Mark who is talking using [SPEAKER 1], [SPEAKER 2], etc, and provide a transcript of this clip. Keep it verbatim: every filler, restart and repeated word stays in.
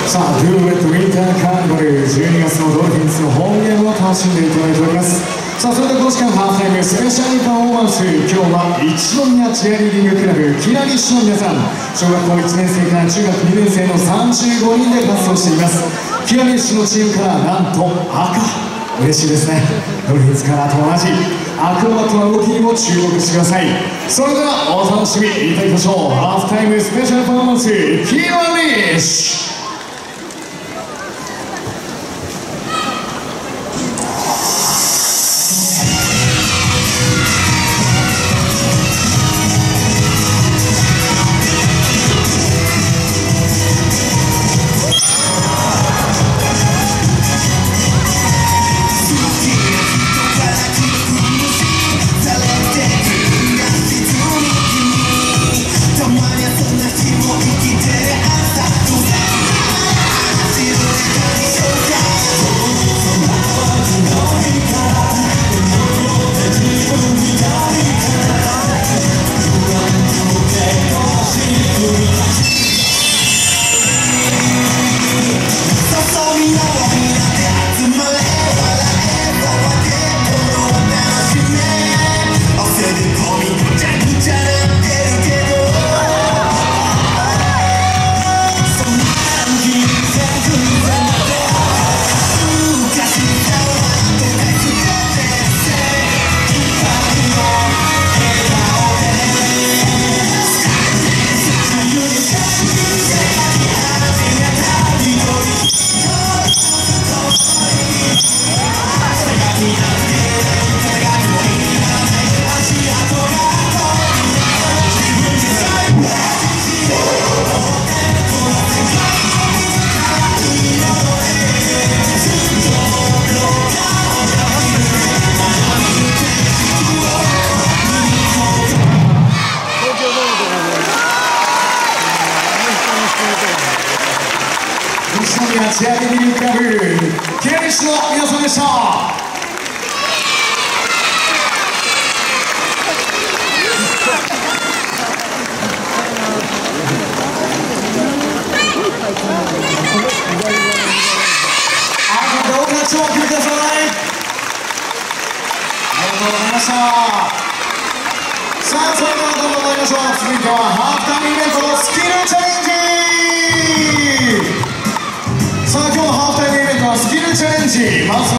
[SPEAKER 1] さあ、ドゥーエットウィンターカーニバル、じゅうにがつのドルフィンズのホームゲームを楽しんでいただいております。さあ、それではこの時間ハーフタイムスペシャルパフォーマンス、今日は一宮チアリーディングクラブキラリッシュの皆さん、小学校いちねん生から中学にねん生のさんじゅうごにんで活動しています。キラリッシュのチームからなんと赤、嬉しいですね。ドルフィンズカラーと同じアクロバットな動きにも注目してください。それではお楽しみいただきましょう。ハーフタイムスペシャルパフォーマンス、キラリッシュ。チアリーディングクラブキラリッシュの皆さんでした。あと動画超お送りください。ありがとうございました。さあ、それではどんどん参りましょう。続いてはハーフタイムイベントのスキルチャレンジ。さあ、今日のハーフタイムイベントはスキルチャレンジ。まず